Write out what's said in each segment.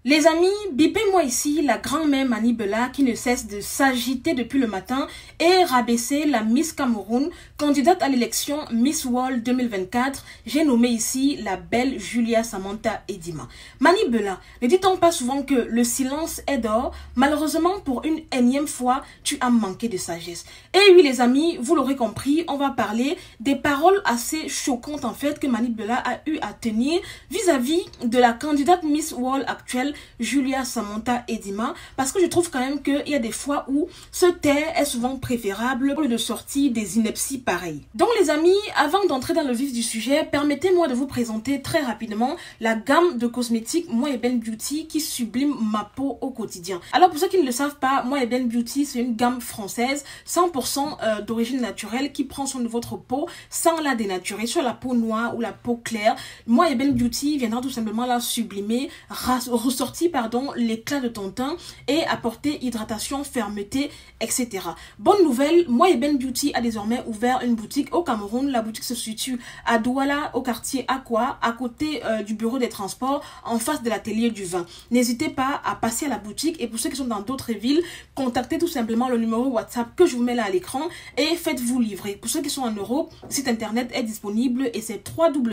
Les amis, bipez-moi ici la grand-mère Mani Bella qui ne cesse de s'agiter depuis le matin et rabaisser la Miss Cameroun, candidate à l'élection Miss World 2024. J'ai nommé ici la belle Julia Samantha Edima. Mani Bella, ne dit-on pas souvent que le silence est d'or? Malheureusement, pour une énième fois, tu as manqué de sagesse. Et oui les amis, vous l'aurez compris, on va parler des paroles assez choquantes en fait que Mani Bella a eu à tenir vis-à-vis de la candidate Miss World actuelle Julia Samantha Edima, parce que je trouve quand même qu'il y a des fois où se taire est souvent préférable au lieu de sortir des inepties pareilles. Donc les amis, avant d'entrer dans le vif du sujet, permettez-moi de vous présenter très rapidement la gamme de cosmétiques Moi Eben Beauty qui sublime ma peau au quotidien. Alors pour ceux qui ne le savent pas, Moi Eben Beauty c'est une gamme française 100% d'origine naturelle qui prend soin de votre peau sans la dénaturer, sur la peau noire ou la peau claire. Moi Eben Beauty viendra tout simplement la sublimer, ressortir l'éclat de ton teint et apporter hydratation, fermeté, etc. Bonne nouvelle, Moi Eben Beauty a désormais ouvert une boutique au Cameroun. La boutique se situe à Douala, au quartier Aqua, à côté du bureau des transports, en face de l'atelier du vin. N'hésitez pas à passer à la boutique, et pour ceux qui sont dans d'autres villes, contactez tout simplement le numéro WhatsApp que je vous mets là à l'écran et faites-vous livrer. Pour ceux qui sont en Europe, le site internet est disponible et c'est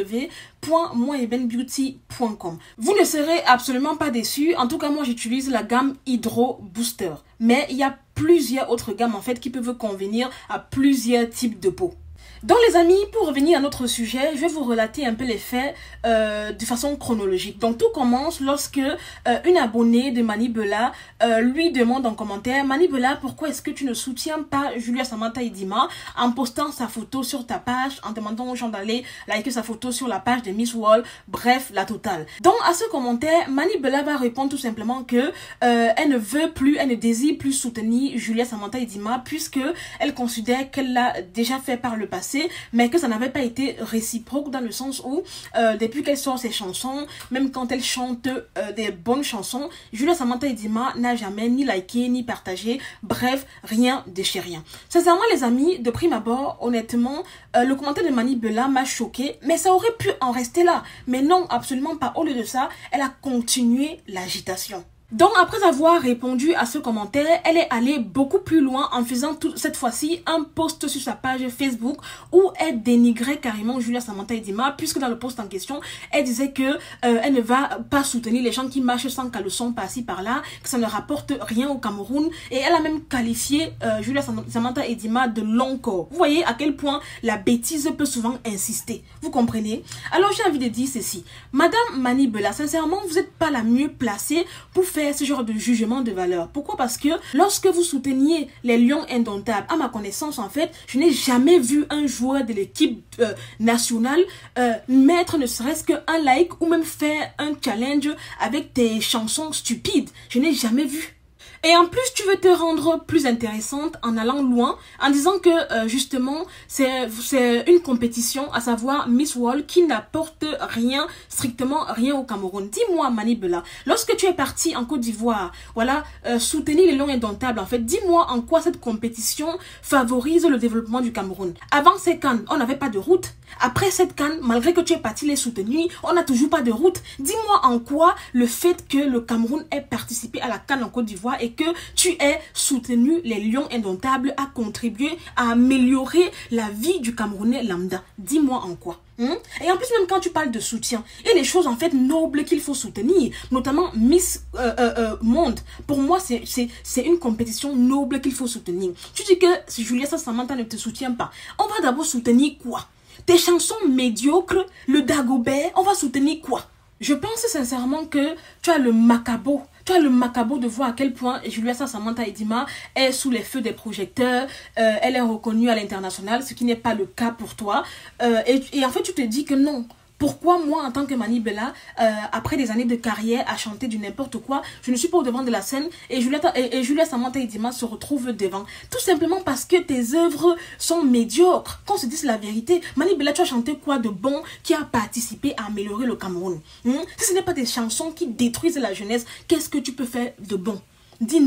www.moiebenbeauty.com. Vous ne serez absolument pas déçus. En tout cas, moi, j'utilise la gamme Hydro Booster. Mais il y a plusieurs autres gammes, en fait, qui peuvent convenir à plusieurs types de peau. Donc les amis, pour revenir à notre sujet, je vais vous relater un peu les faits de façon chronologique. Donc tout commence lorsque une abonnée de Mani Bella lui demande en commentaire: Mani Bella, pourquoi est-ce que tu ne soutiens pas Julia Samantha Edima en postant sa photo sur ta page, en demandant aux gens d'aller liker sa photo sur la page de Miss World, bref, la totale. Donc à ce commentaire, Mani Bella va répondre tout simplement que elle ne veut plus, elle ne désire plus soutenir Julia Samantha Edima puisque elle considère qu'elle l'a déjà fait par le passé, mais que ça n'avait pas été réciproque, dans le sens où depuis qu'elle sort ses chansons, même quand elle chante des bonnes chansons, Julia Samantha Edima n'a jamais ni liké ni partagé, bref, rien de chez rien. Sincèrement les amis, de prime abord, honnêtement, le commentaire de Mani Bella m'a choqué, mais ça aurait pu en rester là. Mais non, absolument pas. Au lieu de ça, elle a continué l'agitation. Donc après avoir répondu à ce commentaire, elle est allée beaucoup plus loin en faisant cette fois-ci un post sur sa page Facebook où elle dénigrait carrément Julia Samantha Edima, puisque dans le post en question, elle disait que elle ne va pas soutenir les gens qui marchent sans caleçon par-ci par-là, que ça ne rapporte rien au Cameroun, et elle a même qualifié Julia Samantha Edima de long corps. Vous voyez à quel point la bêtise peut souvent insister, vous comprenez? Alors j'ai envie de dire ceci: Madame Mani Bella, sincèrement, vous n'êtes pas la mieux placée pour faire ce genre de jugement de valeur. Pourquoi? Parce que lorsque vous souteniez les Lions indomptables, à ma connaissance en fait, je n'ai jamais vu un joueur de l'équipe nationale mettre ne serait-ce qu'un like ou même faire un challenge avec tes chansons stupides. Je n'ai jamais vu. Et en plus, tu veux te rendre plus intéressante en allant loin, en disant que justement, c'est une compétition, à savoir Miss World, qui n'apporte rien, strictement rien au Cameroun. Dis-moi, Mani Bella, lorsque tu es partie en Côte d'Ivoire, voilà, soutenir les Lions indomptables, en fait, dis-moi en quoi cette compétition favorise le développement du Cameroun. Avant ces CAN, on n'avait pas de route. Après cette CAN, malgré que tu aies parti les soutenir, on n'a toujours pas de route. Dis-moi en quoi le fait que le Cameroun ait participé à la CAN en Côte d'Ivoire et que tu aies soutenu les Lions indomptables a contribué à améliorer la vie du Camerounais lambda. Dis-moi en quoi. Et en plus, même quand tu parles de soutien, il y a des choses en fait nobles qu'il faut soutenir, notamment Miss Monde. Pour moi, c'est une compétition noble qu'il faut soutenir. Tu dis que si Julia Samantha ne te soutient pas, on va d'abord soutenir quoi? Tes chansons médiocres, le Dagobert, on va soutenir quoi? Je pense sincèrement que tu as le macabre. Tu as le macabre de voir à quel point Julia Samantha Edima est sous les feux des projecteurs, elle est reconnue à l'international, ce qui n'est pas le cas pour toi. Et en fait, tu te dis que non. Pourquoi moi, en tant que Mani Bella, après des années de carrière à chanter du n'importe quoi, je ne suis pas au devant de la scène et Julia Samantha Edima se retrouve devant? Tout simplement parce que tes œuvres sont médiocres. Qu'on se dise la vérité, Mani Bella, tu as chanté quoi de bon qui a participé à améliorer le Cameroun? Si ce n'est pas des chansons qui détruisent la jeunesse, qu'est-ce que tu peux faire de bon? Dis-nous.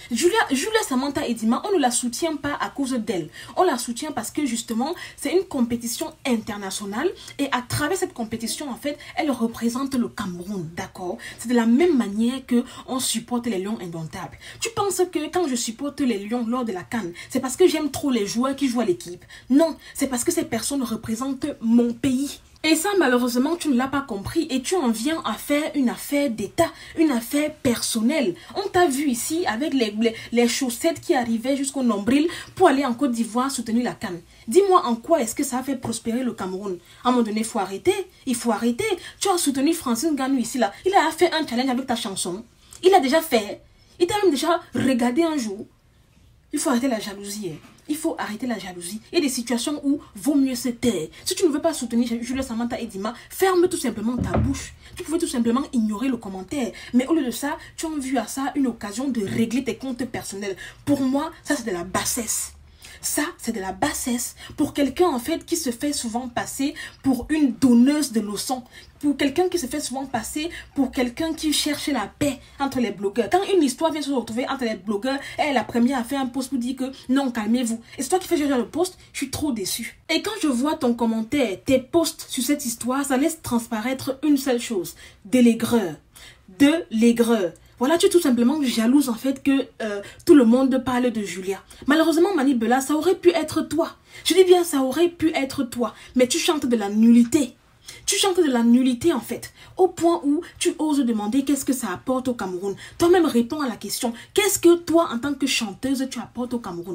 Julia Samantha Edima, on ne la soutient pas à cause d'elle. On la soutient parce que justement, c'est une compétition internationale et à travers cette compétition, en fait, elle représente le Cameroun, d'accord? C'est de la même manière que on supporte les Lions indomptables. Tu penses que quand je supporte les Lions lors de la CAN, c'est parce que j'aime trop les joueurs qui jouent à l'équipe? Non, c'est parce que ces personnes représentent mon pays. Et ça, malheureusement, tu ne l'as pas compris et tu en viens à faire une affaire d'État, une affaire personnelle. On t'a vu ici avec les chaussettes qui arrivaient jusqu'au nombril pour aller en Côte d'Ivoire soutenir la CAN. Dis-moi en quoi est-ce que ça a fait prospérer le Cameroun? À un moment donné, il faut arrêter. Il faut arrêter. Tu as soutenu Francine Ngannou ici, là. Il a fait un challenge avec ta chanson. Il a déjà fait. Il t'a même déjà regardé un jour. Il faut arrêter la jalousie. Il faut arrêter la jalousie. Il y a des situations où vaut mieux se taire. Si tu ne veux pas soutenir Julia Samantha Edima, ferme tout simplement ta bouche. Tu pouvais tout simplement ignorer le commentaire. Mais au lieu de ça, tu as vu à ça une occasion de régler tes comptes personnels. Pour moi, ça c'est de la bassesse. Ça, c'est de la bassesse pour quelqu'un en fait qui se fait souvent passer pour une donneuse de leçons. Pour quelqu'un qui se fait souvent passer pour quelqu'un qui cherche la paix entre les blogueurs. Quand une histoire vient se retrouver entre les blogueurs, elle est la première à faire un post pour dire que non, calmez-vous. Et c'est toi qui fais ce genre de post, je suis trop déçue. Et quand je vois ton commentaire, tes posts sur cette histoire, ça laisse transparaître une seule chose. De l'aigreur. De l'aigreur. Voilà, tu es tout simplement jalouse en fait que tout le monde parle de Julia. Malheureusement, Mani Bella, ça aurait pu être toi. Je dis bien, ça aurait pu être toi. Mais tu chantes de la nullité. Tu chantes de la nullité en fait. Au point où tu oses demander qu'est-ce que ça apporte au Cameroun. Toi-même réponds à la question. Qu'est-ce que toi, en tant que chanteuse, tu apportes au Cameroun?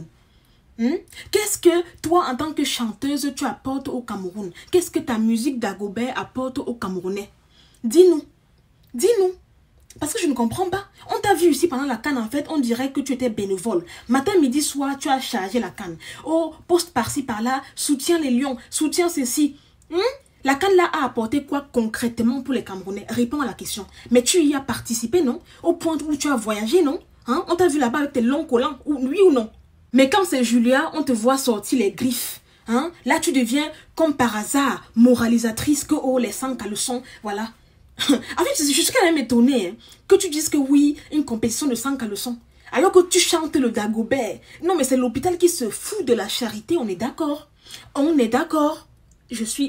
Qu'est-ce que toi, en tant que chanteuse, tu apportes au Cameroun? Qu'est-ce que ta musique d'Agobert apporte aux Camerounais? Dis-nous. Dis-nous. Parce que je ne comprends pas. On t'a vu ici pendant la CAN, en fait, on dirait que tu étais bénévole. Matin, midi, soir, tu as chargé la CAN. Oh, poste par-ci, par-là, soutiens les Lions, soutiens ceci. La CAN là a apporté quoi concrètement pour les Camerounais? Réponds à la question. Mais tu y as participé, non? Au point où tu as voyagé, non? On t'a vu là-bas avec tes longs collants, oui ou non? Mais quand c'est Julia, on te voit sortir les griffes. Là, tu deviens, comme par hasard, moralisatrice que, oh, les 100 caleçons, voilà. En fait, je suis quand même étonnée que tu dises que oui, une compétition de 100 caleçons. Alors que tu chantes le Dagobert. Non, mais c'est l'hôpital qui se fout de la charité, on est d'accord. On est d'accord. Je suis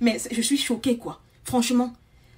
choquée, quoi. Franchement.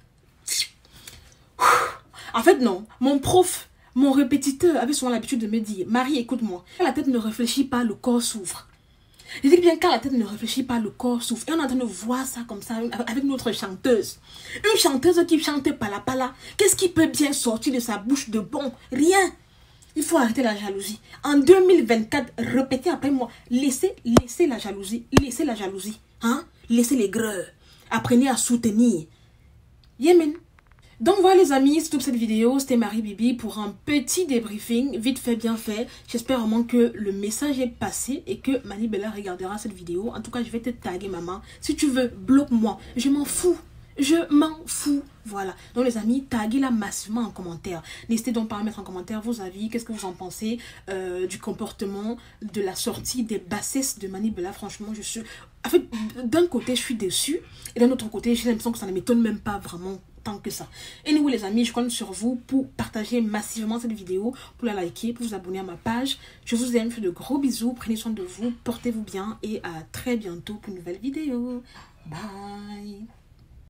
En fait, non. Mon prof, mon répétiteur avait souvent l'habitude de me dire, Marie, écoute-moi. Quand la tête ne réfléchit pas, le corps s'ouvre. Je dis bien, quand la tête ne réfléchit pas, le corps souffre. Et on est en train de voir ça comme ça avec notre chanteuse. Une chanteuse qui chante pala. Qu'est-ce qui peut bien sortir de sa bouche de bon? Rien. Il faut arrêter la jalousie. En 2024, répétez après moi. Laissez la jalousie. Laissez la jalousie. Laissez l'aigreur. Apprenez à soutenir. Yémen. Donc voilà les amis, c'est toute cette vidéo, c'était Marie Bibi pour un petit débriefing, vite fait, bien fait. J'espère vraiment que le message est passé et que Mani Bella regardera cette vidéo. En tout cas, je vais te taguer maman. Si tu veux, bloque-moi, je m'en fous. Je m'en fous. Voilà. Donc les amis, taguez-la massivement en commentaire. N'hésitez donc pas à mettre en commentaire vos avis. Qu'est-ce que vous en pensez du comportement, de la sortie, des bassesses de Mani Bella. Franchement, je suis... En fait, d'un côté, je suis déçue. Et d'un autre côté, j'ai l'impression que ça ne m'étonne même pas vraiment tant que ça. Et nous les amis, je compte sur vous pour partager massivement cette vidéo, pour la liker, pour vous abonner à ma page. Je vous aime, je fais de gros bisous. Prenez soin de vous, portez-vous bien et à très bientôt pour une nouvelle vidéo. Bye.